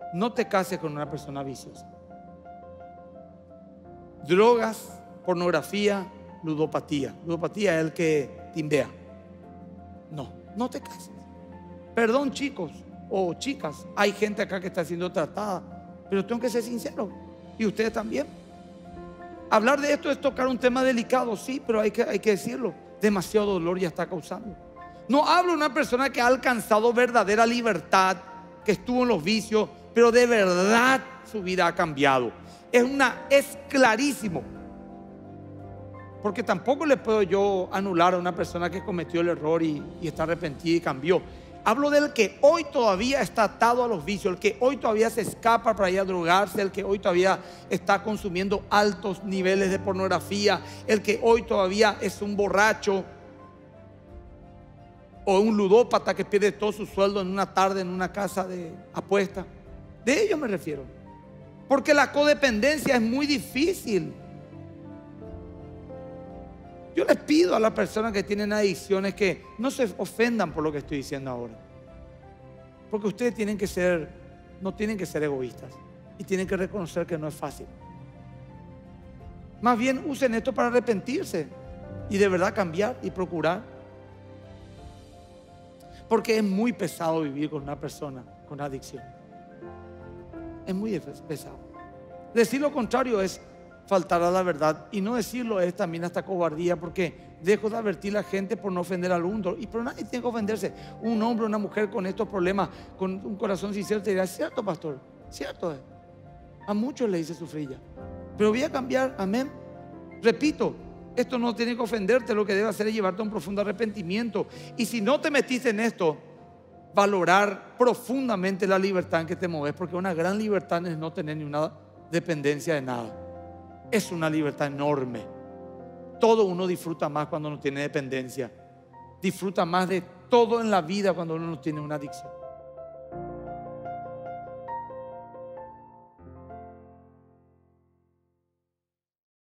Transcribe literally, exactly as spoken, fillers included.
no te cases con una persona viciosa. Drogas, pornografía, ludopatía. Ludopatía es el que timbea. No, no te cases. Perdón, chicos o chicas, hay gente acá que está siendo tratada, pero tengo que ser sincero, y ustedes también. Hablar de esto es tocar un tema delicado, sí, pero hay que, hay que decirlo. Demasiado dolor ya está causando. No hablo de una persona que ha alcanzado verdadera libertad, que estuvo en los vicios, pero de verdad su vida ha cambiado. Es, una, es clarísimo. Porque tampoco le puedo yo anular a una persona que cometió el error y, y está arrepentida y cambió. Hablo del que hoy todavía está atado a los vicios, el que hoy todavía se escapa para ir a drogarse, el que hoy todavía está consumiendo altos niveles de pornografía, el que hoy todavía es un borracho o un ludópata que pierde todo su sueldo en una tarde en una casa de apuesta. De ello me refiero. Porque la codependencia es muy difícil. Yo les pido a las personas que tienen adicciones que no se ofendan por lo que estoy diciendo ahora. Porque ustedes tienen que ser, no tienen que ser egoístas. Y tienen que reconocer que no es fácil. Más bien usen esto para arrepentirse y de verdad cambiar y procurar. Porque es muy pesado vivir con una persona con adicción. Es muy pesado. Decir lo contrario es faltar a la verdad, y no decirlo es también hasta cobardía, porque dejo de advertir a la gente por no ofender al mundo. Y pero nadie tiene que ofenderse. Un hombre o una mujer con estos problemas, con un corazón sincero, te dirá: es cierto, pastor, cierto es. A muchos le hice sufrir ya, pero voy a cambiar, amén. Repito, esto no tiene que ofenderte, lo que debe hacer es llevarte a un profundo arrepentimiento. Y si no te metiste en esto, valorar profundamente la libertad en que te mueves, porque una gran libertad es no tener ni una dependencia de nada. Es una libertad enorme. Todo uno disfruta más cuando no tiene dependencia. Disfruta más de todo en la vida cuando uno no tiene una adicción.